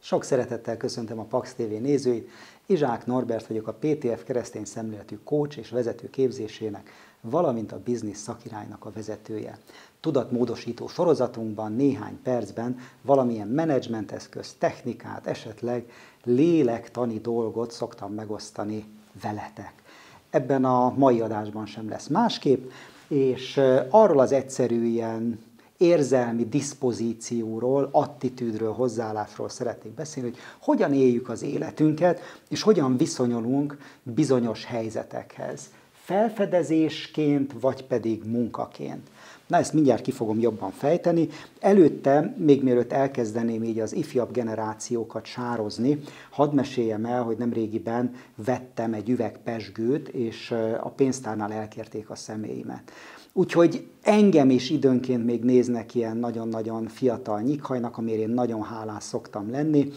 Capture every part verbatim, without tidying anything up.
Sok szeretettel köszöntöm a Pax té vé nézőit. Izsák Norbert vagyok, a pé té ef keresztény szemléletű coach és vezető képzésének, valamint a Business Szakiránynak a vezetője. Tudatmódosító sorozatunkban néhány percben valamilyen menedzsment eszköz, technikát, esetleg lélektani dolgot szoktam megosztani veletek. Ebben a mai adásban sem lesz másképp, és arról az egyszerű ilyen érzelmi diszpozícióról, attitűdről, hozzáállásról szeretnék beszélni, hogy hogyan éljük az életünket, és hogyan viszonyulunk bizonyos helyzetekhez. Felfedezésként, vagy pedig munkaként. Na, ezt mindjárt ki fogom jobban fejteni. Előtte, még mielőtt elkezdeném így az ifjabb generációkat sározni, hadd meséljem el, hogy nemrégiben vettem egy üveg pezsgőt, és a pénztárnál elkérték a személyimet. Úgyhogy engem is időnként még néznek ilyen nagyon-nagyon fiatal nyikhajnak, amire én nagyon hálás szoktam lenni.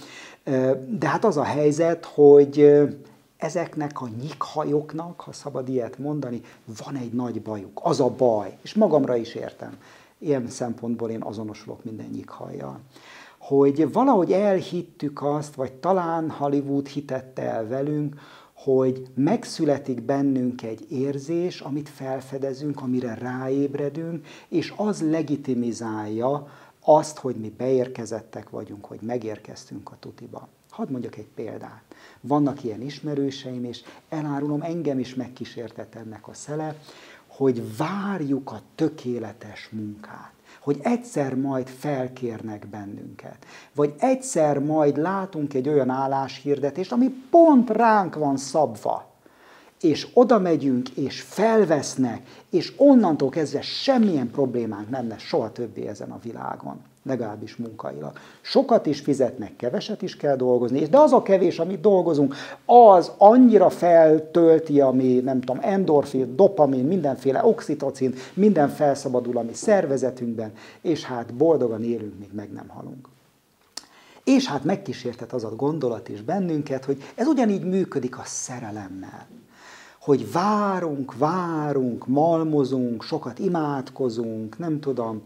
De hát az a helyzet, hogy ezeknek a nyikhajoknak, ha szabad ilyet mondani, van egy nagy bajuk. Az a baj, és magamra is értem. Ilyen szempontból én azonosulok minden nyikhajjal. Hogy valahogy elhittük azt, vagy talán Hollywood hitette el velünk, hogy megszületik bennünk egy érzés, amit felfedezünk, amire ráébredünk, és az legitimizálja azt, hogy mi beérkezettek vagyunk, hogy megérkeztünk a tutiba. Hadd mondjak egy példát. Vannak ilyen ismerőseim, és elárulom, engem is megkísértett ennek a szele, hogy várjuk a tökéletes munkát. Hogy egyszer majd felkérnek bennünket. Vagy egyszer majd látunk egy olyan álláshirdetést, ami pont ránk van szabva. És oda megyünk, és felvesznek, és onnantól kezdve semmilyen problémánk nem lesz soha többé ezen a világon. Legalábbis munkailag. Sokat is fizetnek, keveset is kell dolgozni, de az a kevés, amit dolgozunk, az annyira feltölti, ami nem tudom, endorfin, dopamin, mindenféle oxitocin, minden felszabadul a mi szervezetünkben, és hát boldogan élünk, még meg nem halunk. És hát megkísértett az a gondolat is bennünket, hogy ez ugyanígy működik a szerelemmel. Hogy várunk, várunk, malmozunk, sokat imádkozunk, nem tudom,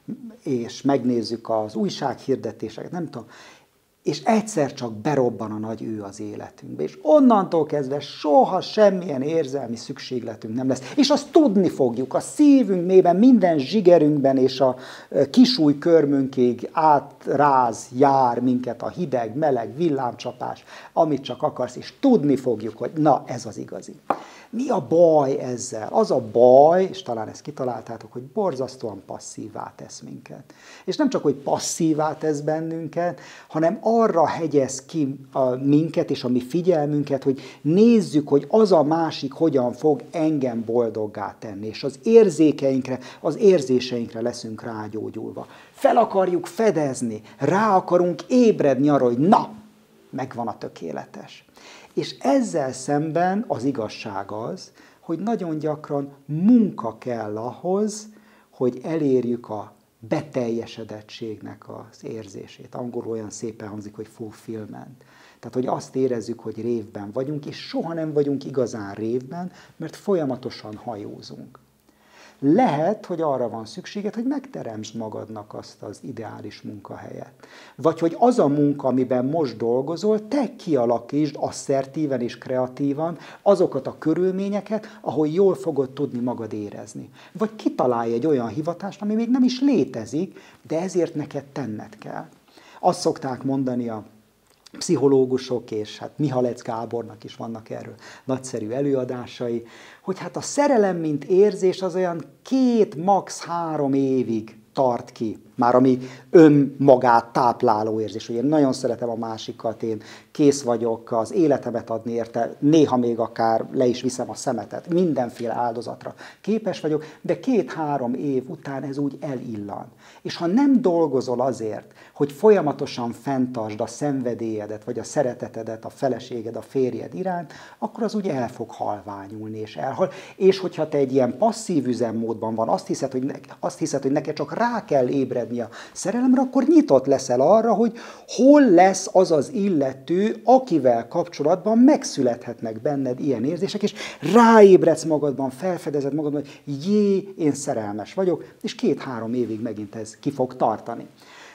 és megnézzük az újsághirdetéseket, nem tudom, és egyszer csak berobban a nagy ő az életünkbe, és onnantól kezdve soha semmilyen érzelmi szükségletünk nem lesz. És azt tudni fogjuk, a szívünk mélyben, minden zsigerünkben és a kisúj körmünkig átráz, jár minket a hideg, meleg, villámcsapás, amit csak akarsz, és tudni fogjuk, hogy na, ez az igazi. Mi a baj ezzel? Az a baj, és talán ezt kitaláltátok, hogy borzasztóan passzívvá tesz minket. És nem csak, hogy passzívvá tesz bennünket, hanem arra hegyez ki a minket és a mi figyelmünket, hogy nézzük, hogy az a másik hogyan fog engem boldoggá tenni. És az érzékeinkre, az érzéseinkre leszünk rágyógyulva. Fel akarjuk fedezni, rá akarunk ébredni arra, hogy na, megvan a tökéletes. És ezzel szemben az igazság az, hogy nagyon gyakran munka kell ahhoz, hogy elérjük a beteljesedettségnek az érzését. Angolul olyan szépen hangzik, hogy fulfillment. Tehát, hogy azt érezzük, hogy révben vagyunk, és soha nem vagyunk igazán révben, mert folyamatosan hajózunk. Lehet, hogy arra van szükséged, hogy megteremtsd magadnak azt az ideális munkahelyet. Vagy hogy az a munka, amiben most dolgozol, te kialakítsd asszertíven és kreatívan azokat a körülményeket, ahol jól fogod tudni magad érezni. Vagy kitalálj egy olyan hivatást, ami még nem is létezik, de ezért neked tenned kell. Azt szokták mondani a pszichológusok, és hát Mihalec Gábornak is vannak erről nagyszerű előadásai, hogy hát a szerelem, mint érzés, az olyan két, max. három évig tart ki. Már ami önmagát tápláló érzés, hogy én nagyon szeretem a másikat, én kész vagyok az életemet adni érte, néha még akár le is viszem a szemetet, mindenféle áldozatra képes vagyok, de két-három év után ez úgy elillan. És ha nem dolgozol azért, hogy folyamatosan fenntartsd a szenvedélyedet, vagy a szeretetedet a feleséged, a férjed iránt, akkor az úgy el fog halványulni, és elhal. És hogyha te egy ilyen passzív üzemmódban van, azt hiszed, hogy, ne, azt hiszed, hogy neked csak rá kell ébredni a szerelemre, akkor nyitott leszel arra, hogy hol lesz az az illető, akivel kapcsolatban megszülethetnek benned ilyen érzések, és ráébredsz magadban, felfedezed magadban, hogy jé, én szerelmes vagyok, és két-három évig megint ez ki fog tartani.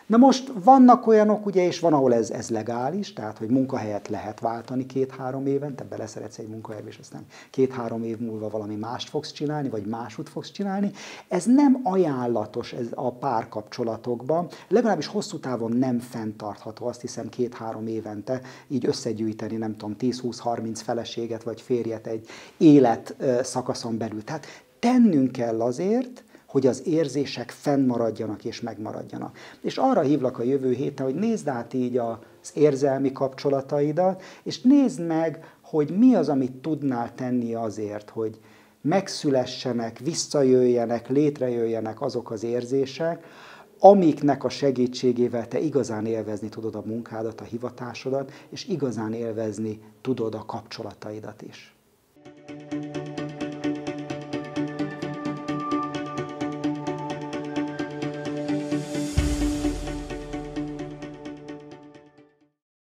Na most vannak olyanok, ugye, és van, ahol ez, ez legális, tehát, hogy munkahelyet lehet váltani két-három éven, te beleszeretsz egy munkahelybe, és aztán két-három év múlva valami mást fogsz csinálni, vagy máshogy fogsz csinálni. Ez nem ajánlatos ez a párkapcsolatokban, legalábbis hosszú távon nem fenntartható, azt hiszem két-három évente így összegyűjteni, nem tudom, tíz-húsz-harminc feleséget, vagy férjet egy élet szakaszon belül. Tehát tennünk kell azért, hogy az érzések fennmaradjanak és megmaradjanak. És arra hívlak a jövő héten, hogy nézd át így az érzelmi kapcsolataidat, és nézd meg, hogy mi az, amit tudnál tenni azért, hogy megszülessenek, visszajöjjenek, létrejöjjenek azok az érzések, amiknek a segítségével te igazán élvezni tudod a munkádat, a hivatásodat, és igazán élvezni tudod a kapcsolataidat is.